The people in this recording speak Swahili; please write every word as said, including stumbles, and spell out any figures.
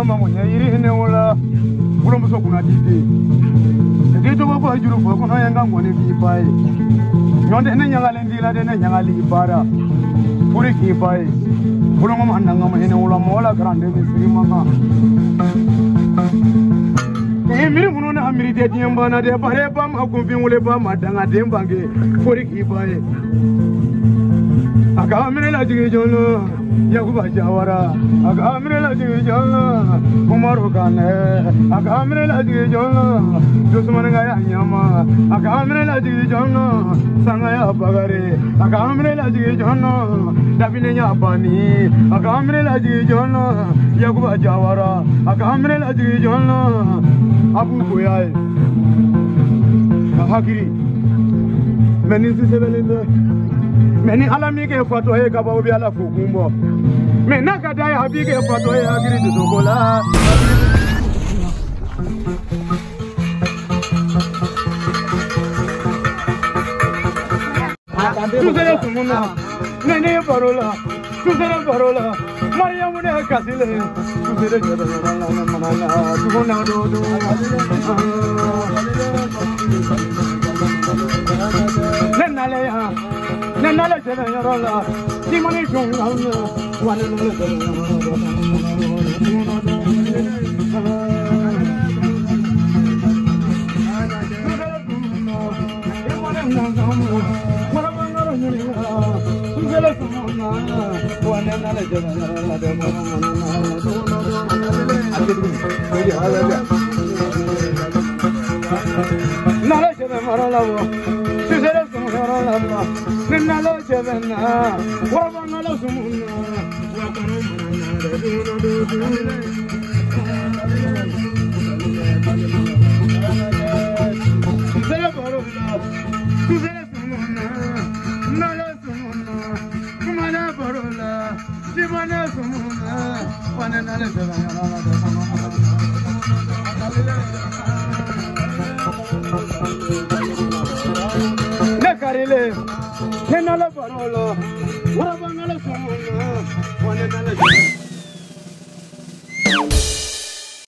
mama mwenye ne wala ulo mso kuna dite dite ko ko juru ko no yanga ngone bi pai nyonde ne nyanga lendila de ne nyanga li bara puri ki pai ulo mama nanga mene wala mola grande bi sri mama e miri muno na amiri de diamba na de bare ba ma ko bi wole ba ma danga de mbange puri ki pai aga mire la jige jono Yakuba Jawara, Agamre la Jona, Umaru Kane, Agamre la Jona, Dusmananga Yama, Agamre la Jona, Sangaya Bagare, Agamre la Jona, Davinia Bani, Agamre la Jona, Yakuba Jawara, Agamre la Jona, Abu Kuyai, Hakiri, Menin Sevelinda. Meni alamike fato he kaba obi ala fukumbo me nakada ya habike fato he agiri tusokola tuzere sumuna nene parola tuzere parola maria mune kasile tuzere jara na manana tugona do do nenale ya Nala jana yarola, simani junga, wana nala jana marola. Nala Javana, Wabana Sumuna, Nala Sumuna, Kumana Barola, Simana Sumuna, one another Nakarile, Kenala Barola,